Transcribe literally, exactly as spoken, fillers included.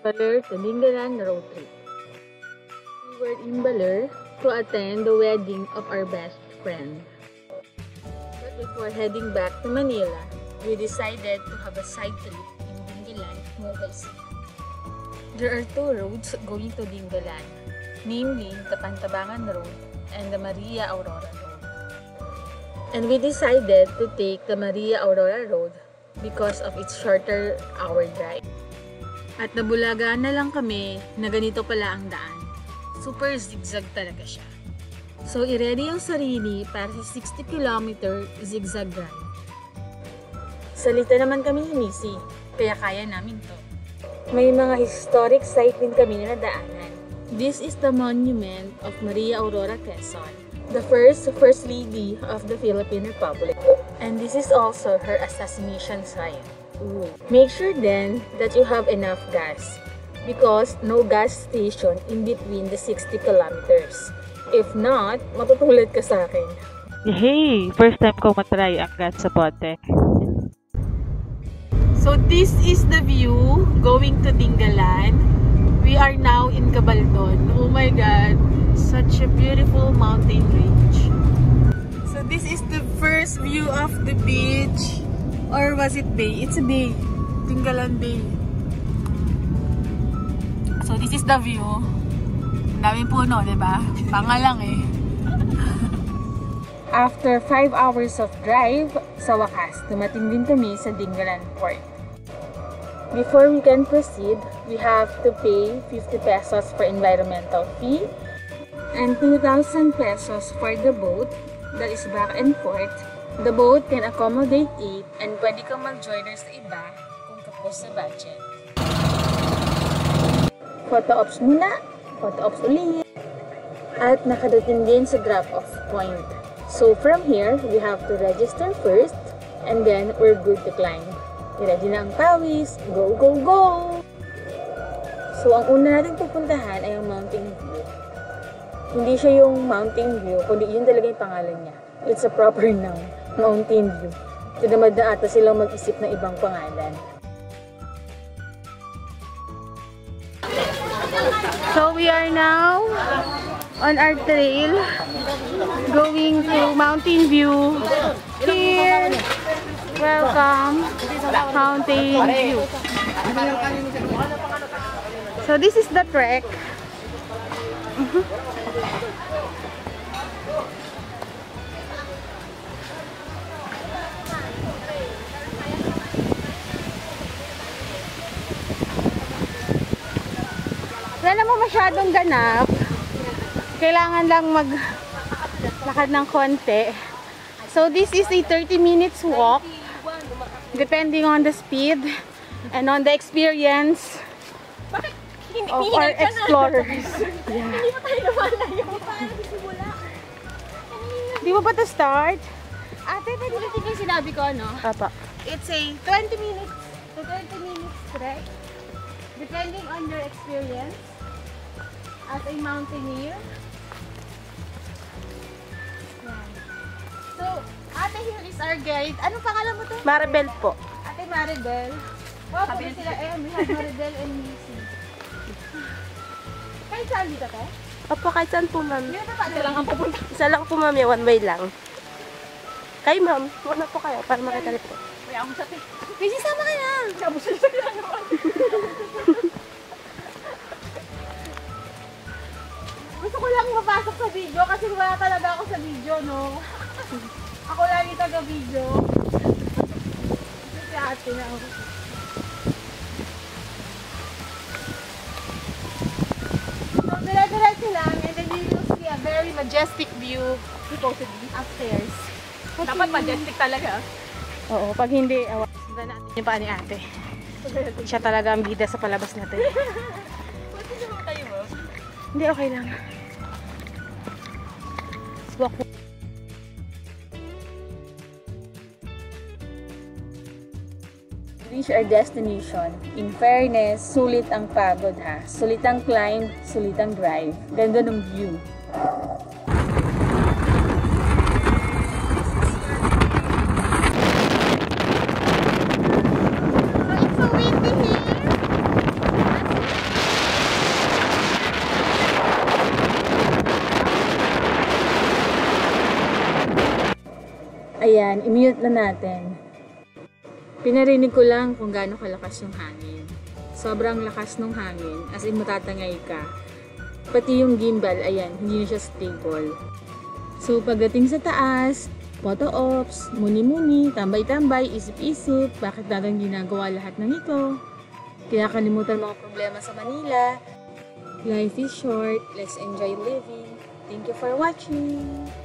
Baler to Dingalan road trip. We were in Baler to attend the wedding of our best friend. But before heading back to Manila, we decided to have a side trip in Dingalan, Nueva Ecija. There are two roads going to Dingalan, namely the Pantabangan Road and the Maria Aurora Road. And we decided to take the Maria Aurora Road because of its shorter hour drive. At nabulagaan na lang kami na ganito pala ang daan. Super zigzag talaga siya. So, i-ready ang sarili para sa sixty kilometer zigzag ride. Salita naman kami ni Missy, kaya kaya namin to. May mga historic site din kami na nadaanan. This is the monument of Maria Aurora Quezon, the first First Lady of the Philippine Republic. And this is also her assassination site. Ooh. Make sure then that you have enough gas because no gas station in between the sixty kilometers. If not, matutulad ka sa akin. Hey! First time ko matry ang gas sa bote. So this is the view going to Dingalan. We are now in Cabaldon. Oh my God! Such a beautiful mountain range. So this is the first view of the beach. Or was it bay? It's a bay. Dingalan Bay. So this is the view. Ang daming puno, diba? Panga lang eh. After five hours of drive, sa wakas, dumating din kami sa Dingalan Port. Before we can proceed, we have to pay fifty pesos for environmental fee and two thousand pesos for the boat that is back and forth. The boat can accommodate eight and pwede kang mag-joiner sa iba kung kapos sa budget. Photo ops muna, photo ops ulit. At nakadating din sa drop-off point. So from here, we have to register first and then we're good to climb. I-ready na ang pawis, go, go, go! So ang una natin pupuntahan ay ang Mountain View. Hindi siya yung Mountain View, kundi yun talaga yung pangalan niya. It's a proper noun, Mountain View. Tinamad na ata silang mag-isip ng ibang pangalan. So we are now on our trail going to Mountain View. Here, welcome Mountain View. So this is the trek. Wala mo masyadong ganap. Kailangan lang maglakad ng konti. So this is a thirty minutes walk depending on the speed and on the experience of our explorers. Yeah. Hindi mo tayo lumalayo. Paano simula? Di mo ba to start? Ate, pwede natin yung sinabi ko, no? Papa. It's a twenty minutes to thirty minutes trek depending on your experience as a mountaineer. Yan. So, ate, here is our guide. Anong pangalan mo to? Maribel po. Ate Maribel. Oh, kami sila eh. We have Maribel and Missy. Kahit saan dito, te? Opo, kahit saan po, ma'am. Dito pa, ito lang ang pupunta. Isa lang po, ma'am. One way lang. Kayo, ma'am. Una po kayo para makita rin po. May ako sa te. Missy, sama ka na! Sabi siya siya naman. Gusto ko lang mapasok sa video kasi wala talaga ako sa video, no? Ako lagi taga-video. Kasi ate na ako. So, dire-diretso lang and then you will see a very majestic view supposedly upstairs. Dapat majestic talaga. Oo, pag hindi, awa. Sundan natin yung paa ni ate. Siya talaga ang bida sa palabas natin. Pwede naman kayo mo? Hindi, okay lang. Walk. Reach our destination. In fairness, sulit ang pagod ha. Sulit ang climb, sulit ang drive. Ganda ng view. So it's so windy here. Ayan, i-mute na natin. Pinarinig ko lang kung gaano kalakas yung hangin. Sobrang lakas ng hangin, as in matatangay ka. Pati yung gimbal, ayan, hindi na siya stable. So pagdating sa taas, photo ops, muni-muni, tambay-tambay, isip-isip, bakit natin ginagawa lahat ng ito? Kaya kalimutan mga problema sa Manila. Life is short, let's enjoy living. Thank you for watching!